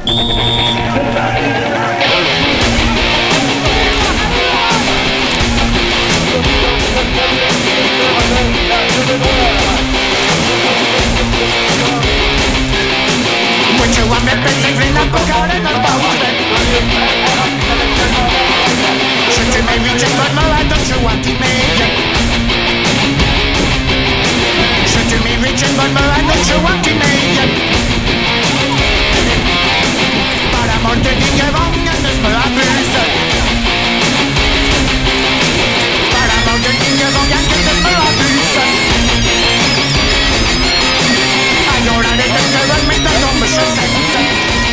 Uczyłam mnie pędzli na pokorę na bałtę. Życie me widzieć pod mała doczyła ty mnie. Życie me widzieć pod mała doczyła ty mnie. Para morte niña vanga no es para prisa. Para morte niña vanga no es para prisa. A llorar en el tormento no me se sienta.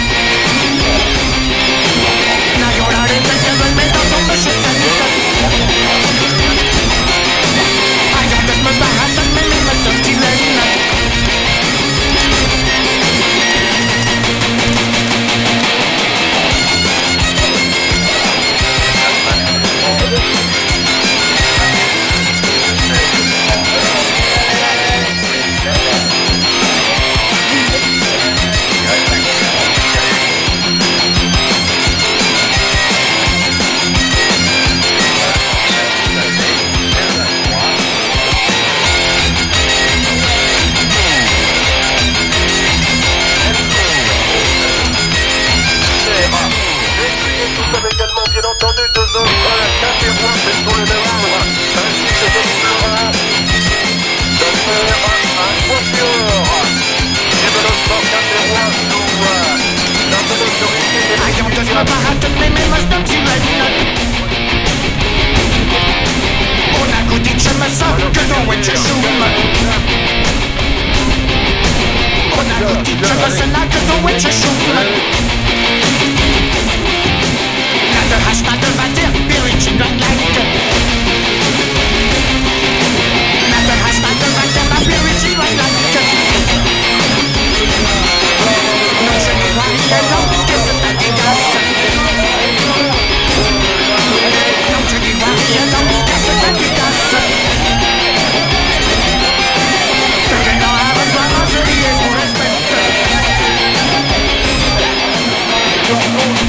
A llorar en el tormento no me se sienta. Ay, antes me bajas me meto chilena. Oh,